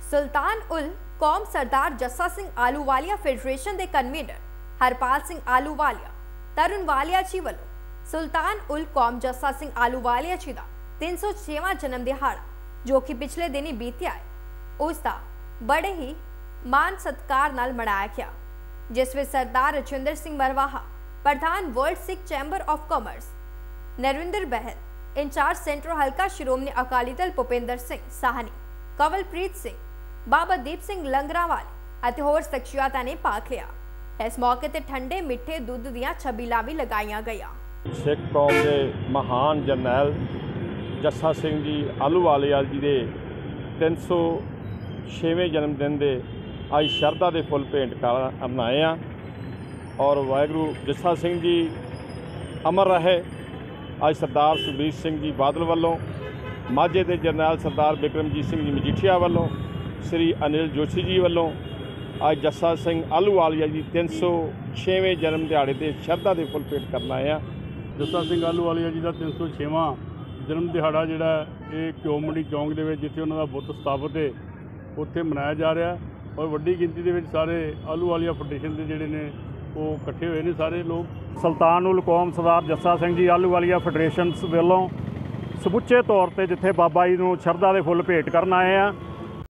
सुल्तान ul Qaum Sardar Jassa Singh Ahluwalia federation के convener Harpal Singh Ahluwalia Tarunwalia ji वालों सुल्तान उल कौम जस्सा सिंह आलूवालिया जी का 306वां जन्म दिहाड़ा जो कि पिछले दिन ही बीतिया है उसका बड़े ही मान सत्कार नाल मनाया गया, जिस में सरदार रजिंदर सिंह मरवाहा प्रधान world Sikh chamber of commerce, Narvinder Bahl incharge central हल्का श्रोमणी अकाली दल भुपिंदर सिंह साहनी, कवलप्रीत सिंह, बाबा दीप सिंह लंगरावाले और होर शख्सियतां ने भाग लिया। इस मौके ते ठंडे मिठे दुध दीयां छबीलां भी लगाईयां गईयां। सिख कौम के महान जरनैल जस्सा सिंह जी आलूवालिया जी के 306वें जन्मदिन के अज शरधा के फुल भेंट करन आए हैं और वाहगुरू जस्सा सिंह जी अमर रहे। अज सरदार सुखबीर सिंह जी बादल वालों, माझे के जरनैल सरदार बिक्रमजीत सिंह जी मजीठिया वालों, श्री अनिल जोशी जी वालों अज जस्सा सिंह आलूवालिया जी 306वें जन्म दिहाड़े से शरधा के फुल भेंट करन आए हैं। जस्सा सिंह आलूवालिया जी का 306वां जन्म दिहाड़ा जिहड़ा ये घिओ मंडी चौंक दे विच जिथे उन्हां दा बुत स्थापित है उत्थे मनाया जा रहा और वड्डी गिनती दे विच सारे आलूवालिया फेडरेशन के जिहड़े ने वो इकट्ठे हुए ने सारे लोग। सुल्तान उल कौम सरदार जस्सा सिंह जी आलूवालिया फेडरेशन वालों समੁੱਚੇ तौर पर जिथे बाबा जी नूं शरधा के फुल भेंट करन आए हैं